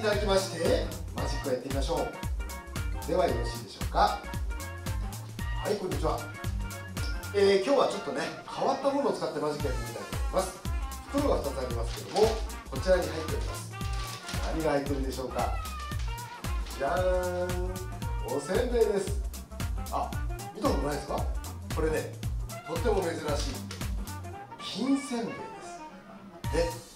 ただきましてマジックをやってみましょう。ではよろしいでしょうか。はい、こんにちは。今日はちょっとね変わったものを使ってマジックやってみたいと思います。袋が2つありますけども、こちらに入っております。何が入ってるでしょうか。じゃーん、おせんべいです。あ、見たことないですか。これね、とっても珍しい金せんべいです。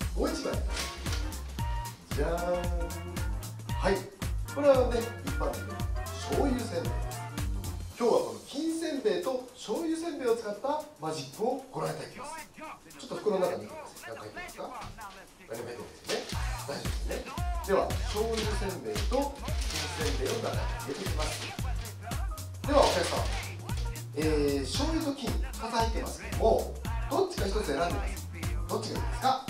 で、もう一枚じゃーん。はい、これはね一般的な醤油せんべいです。今日はこの金せんべいと醤油せんべいを使ったマジックをご覧いただきます。ちょっと袋の中に入れてください。何か入ってますか。何も入ってないですよね。大丈夫ですね。では醤油せんべいと金せんべいを中に入れていきます。ではお客様、醤油と金2つ入ってますけども、どっちか1つ選んでください。どっちがいいですか。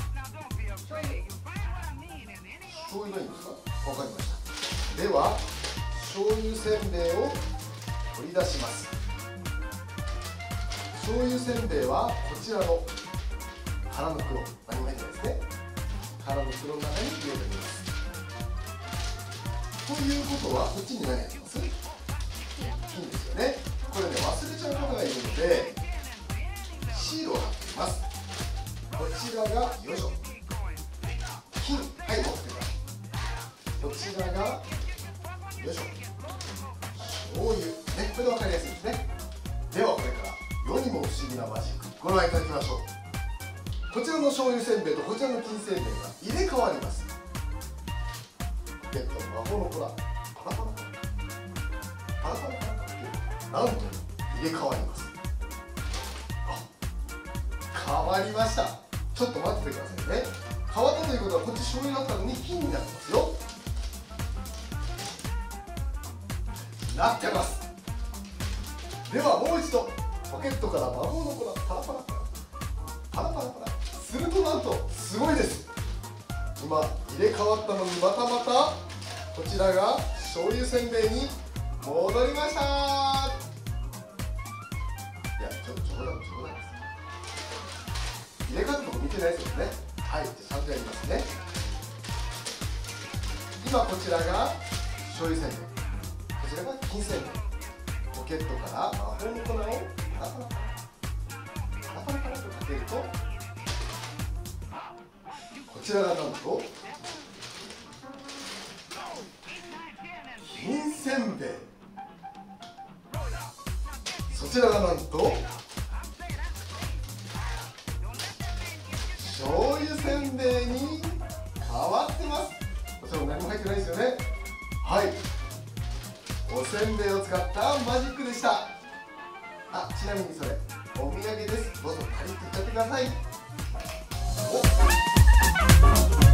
醤油がいいんですか。わかりました。では醤油せんべいを取り出します。醤油せんべいはこちらの空の袋、何も入ってないですね。空の袋の中に入れてみます。ということはこっちに何入ってます。金ですよね。これね忘れちゃう方がいるのでシールを貼っています。こちらがよいしょ金、はい、持ってください。こちらがよいしょ醤油ね、これで分かりやすいですね。ではこれから世にも不思議なマジックご覧いただきましょう。こちらの醤油せんべいとこちらの金せんべいが入れ替わります。魔法の粉パラパラパラパラパラパラってなんと入れ替わります。あ、変わりました。ちょっと待っててくださいね。変わったということはこっち醤油だったのに金になってますよ。なってます。ではもう一度ポケットから魔法の粉パラパラパラパラパラパラするとなんとすごいです。今入れ替わったのにまたまたこちらが醤油せんべいに戻りました。いやちょっと冗談です。入れ方とか見てないですよね。はい、ちゃんとやりますね。今こちらが醤油せんべい、こちらが金せんべい。ポケットから魔法の粉をパラパラパラパラパラとかけると、こちらがなんと金せんべい、そちらがなんと醤油せんべいに変わってます。もちろん何も入ってないですよね。はい、おせんべいを使ったマジックでした。あ、ちなみにそれお土産です。どうぞ借りていっちゃってください。お